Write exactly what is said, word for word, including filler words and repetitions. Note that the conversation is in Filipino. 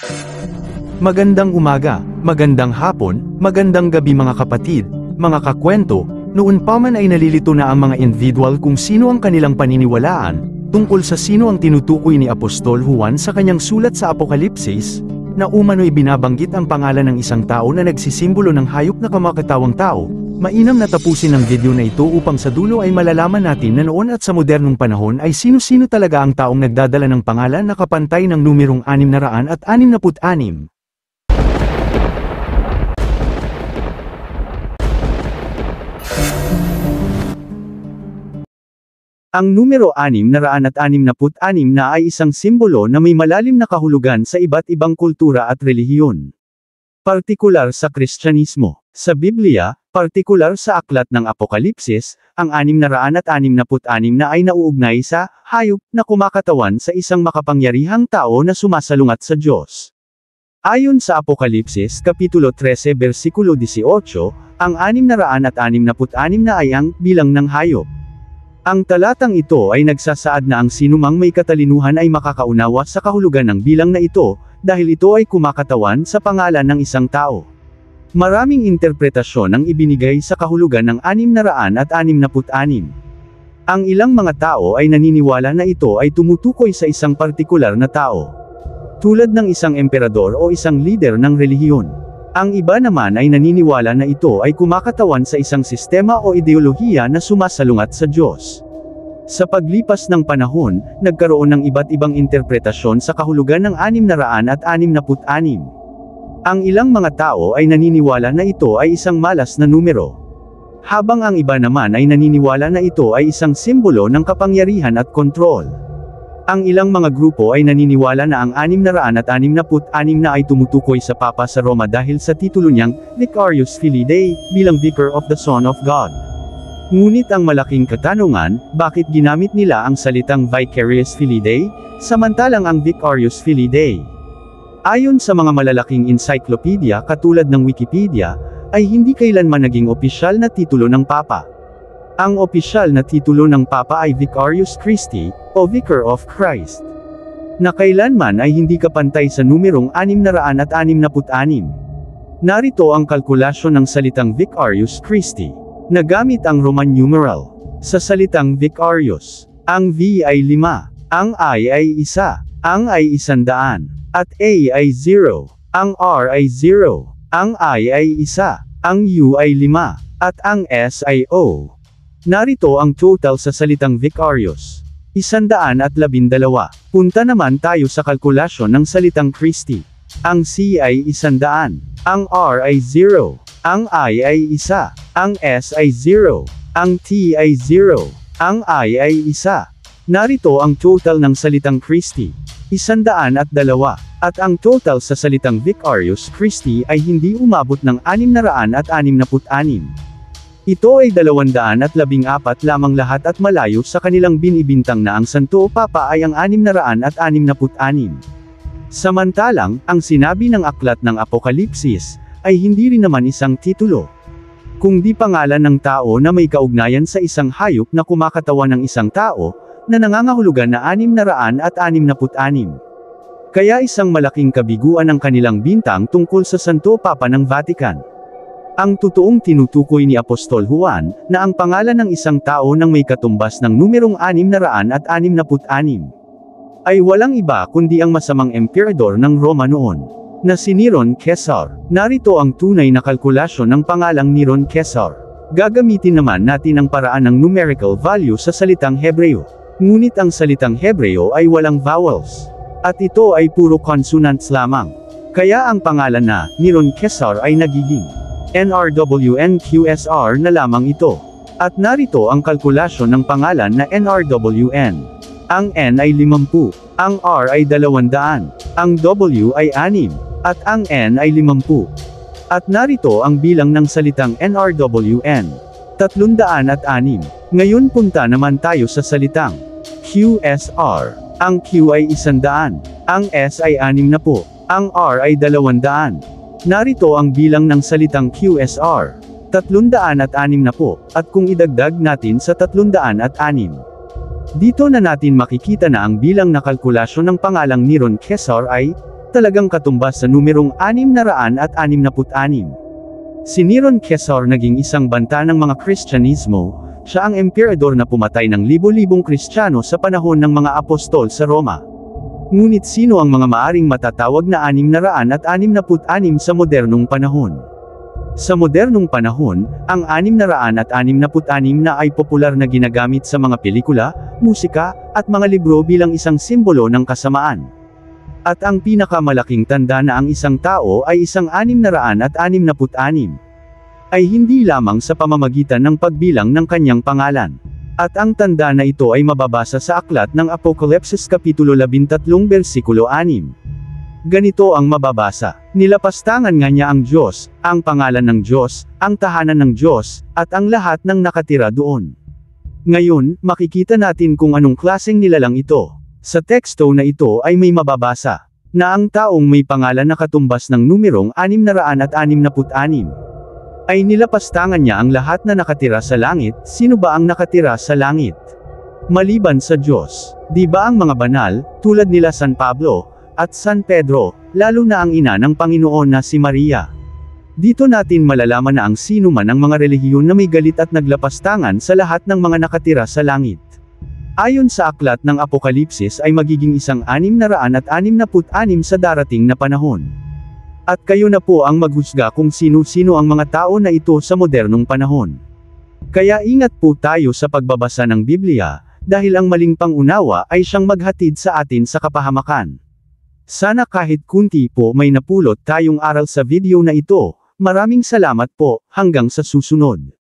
Magandang umaga, magandang hapon, magandang gabi mga kapatid, mga kakwento. Noon pa man ay nalilito na ang mga individual kung sino ang kanilang paniniwalaan, tungkol sa sino ang tinutukoy ni Apostol Juan sa kanyang sulat sa Apokalipsis, na umano'y binabanggit ang pangalan ng isang tao na nagsisimbolo ng hayop na kamakatawang tao. Mainam na tapusin ang video na ito upang sa dulo ay malalaman natin na noon at sa modernong panahon ay sino-sino talaga ang taong nagdadala ng pangalan na kapantay ng numerong anim na raan at anim na put-anim. Ang numero anim na raan at anim na put-anim na ay isang simbolo na may malalim na kahulugan sa iba't ibang kultura at relihiyon. Partikular sa Kristyanismo. Sa Biblia, partikular sa aklat ng Apokalipsis, ang anim na raan at anim na put-anim na ay nauugnay sa hayop na kumakatawan sa isang makapangyarihang tao na sumasalungat sa Diyos. Ayon sa Apokalipsis Kapitulo thirteen versikulo eighteen, ang anim na raan at anim na put-anim na ay ang bilang ng hayop. Ang talatang ito ay nagsasaad na ang sinumang may katalinuhan ay makakaunawa sa kahulugan ng bilang na ito, dahil ito ay kumakatawan sa pangalan ng isang tao. Maraming interpretasyon ang ibinigay sa kahulugan ng anim na raan at anim na put-anim. Ang ilang mga tao ay naniniwala na ito ay tumutukoy sa isang partikular na tao, tulad ng isang emperador o isang lider ng relihiyon. Ang iba naman ay naniniwala na ito ay kumakatawan sa isang sistema o ideolohiya na sumasalungat sa Diyos. Sa paglipas ng panahon, nagkaroon ng iba't ibang interpretasyon sa kahulugan ng anim na raan at anim na put-anim. Ang ilang mga tao ay naniniwala na ito ay isang malas na numero, habang ang iba naman ay naniniwala na ito ay isang simbolo ng kapangyarihan at kontrol. Ang ilang mga grupo ay naniniwala na ang anim na raan at anim na put-anim na ay tumutukoy sa Papa sa Roma dahil sa titulo niyang Vicarius Filii Dei, bilang Vicar of the Son of God. Ngunit ang malaking katanungan, bakit ginamit nila ang salitang Vicarius Filii Dei, samantalang ang Vicarius Filii Dei? Ayon sa mga malalaking encyclopedia katulad ng Wikipedia, ay hindi kailanman naging opisyal na titulo ng Papa. Ang opisyal na titulo ng Papa ay Vicarius Christi, o Vicar of Christ, na kailanman ay hindi kapantay sa numerong anim na raan at anim na put-anim. Narito ang kalkulasyon ng salitang Vicarius Christi. Nagamit ang Roman numeral. Sa salitang Vicarius, ang V ay lima, ang I ay isa, ang I isandaan, at A ay zero, ang R ay zero, ang I ay isa, ang U ay lima, at ang S ay O. Narito ang total sa salitang Vicarius. Isandaan at labindalawa. Punta naman tayo sa kalkulasyon ng salitang Christi. Ang C ay isandaan, ang R ay zero, ang I ay isa, ang S ay zero, ang T ay zero, ang I ay isa. Narito ang total ng salitang Christi. Isandaan at dalawa, at ang total sa salitang Vicarius Christi ay hindi umabot ng anim na raan at anim na put-anim. Ito ay dalawandaan at labing apat lamang lahat at malayo sa kanilang binibintang na ang Santo Papa ay ang anim na raan at anim na put-anim. Samantalang, ang sinabi ng aklat ng Apokalipsis, ay hindi rin naman isang titulo, kundi pangalan ng tao na may kaugnayan sa isang hayop na kumakatawan ng isang tao, na nangangahulugan na anim na raan at anim na put-anim. Kaya isang malaking kabiguan ang kanilang bintang tungkol sa Santo Papa ng Vatican. Ang totoong tinutukoy ni Apostol Juan, na ang pangalan ng isang tao nang may katumbas ng numerong anim na raan at anim na put-anim, ay walang iba kundi ang masamang emperador ng Roma noon, na si Neron Caesar. Narito ang tunay na kalkulasyon ng pangalang Neron Caesar. Gagamitin naman natin ang paraan ng numerical value sa salitang Hebreo. Ngunit ang salitang Hebreo ay walang vowels, at ito ay puro consonants lamang. Kaya ang pangalan na Neron Caesar ay nagiging N R W N Q S R na lamang ito. At narito ang kalkulasyon ng pangalan na N R W N. Ang N ay limampu, ang R ay dalawandaan, ang W ay anim, at ang N ay limampu. At narito ang bilang ng salitang N R W N. Tatlundaan at anim. Ngayon punta naman tayo sa salitang Q S R. Ang Q ay isandaan, ang S ay anim na po, ang R ay dalawandaan. Narito ang bilang ng salitang Q S R. Tatlundaan at anim na po, at kung idagdag natin sa tatlundaan at anim. Dito na natin makikita na ang bilang na kalkulasyon ng pangalang Neron Caesar ay talagang katumbas sa numerong anim na raan at anim na put-anim. Si Neron Caesar naging isang banta ng mga Kristyanismo, siya ang emperador na pumatay ng libo-libong Kristiyano sa panahon ng mga apostol sa Roma. Ngunit sino ang mga maaring matatawag na anim na raan at anim na put-anim sa modernong panahon? Sa modernong panahon, ang anim na raan at anim na put-anim na ay popular na ginagamit sa mga pelikula, musika, at mga libro bilang isang simbolo ng kasamaan. At ang pinakamalaking tanda na ang isang tao ay isang anim na raan at anim na put-anim, ay hindi lamang sa pamamagitan ng pagbilang ng kanyang pangalan. At ang tanda na ito ay mababasa sa aklat ng Apokalipsis Kapitulo labintatlong bersikulo anim. Ganito ang mababasa, nilapastangan nga niya ang Diyos, ang pangalan ng Diyos, ang tahanan ng Diyos, at ang lahat ng nakatira doon. Ngayon, makikita natin kung anong klaseng nilalang ito. Sa teksto na ito ay may mababasa, na ang taong may pangalan na katumbas ng numerong anim na raan at anim na put-anim, ay nilapastangan niya ang lahat na nakatira sa langit. Sino ba ang nakatira sa langit? Maliban sa Diyos. Di ba ang mga banal, tulad nila San Pablo, at San Pedro, lalo na ang ina ng Panginoon na si Maria. Dito natin malalaman na ang sino man ang mga relihiyon na may galit at naglapastangan sa lahat ng mga nakatira sa langit. Ayon sa aklat ng Apokalipsis ay magiging isang anim na raan at anim na put-anim sa darating na panahon. At kayo na po ang maghusga kung sino-sino ang mga tao na ito sa modernong panahon. Kaya ingat po tayo sa pagbabasa ng Biblia, dahil ang maling pangunawa ay siyang maghatid sa atin sa kapahamakan. Sana kahit kunti po may napulot tayong aral sa video na ito. Maraming salamat po, hanggang sa susunod.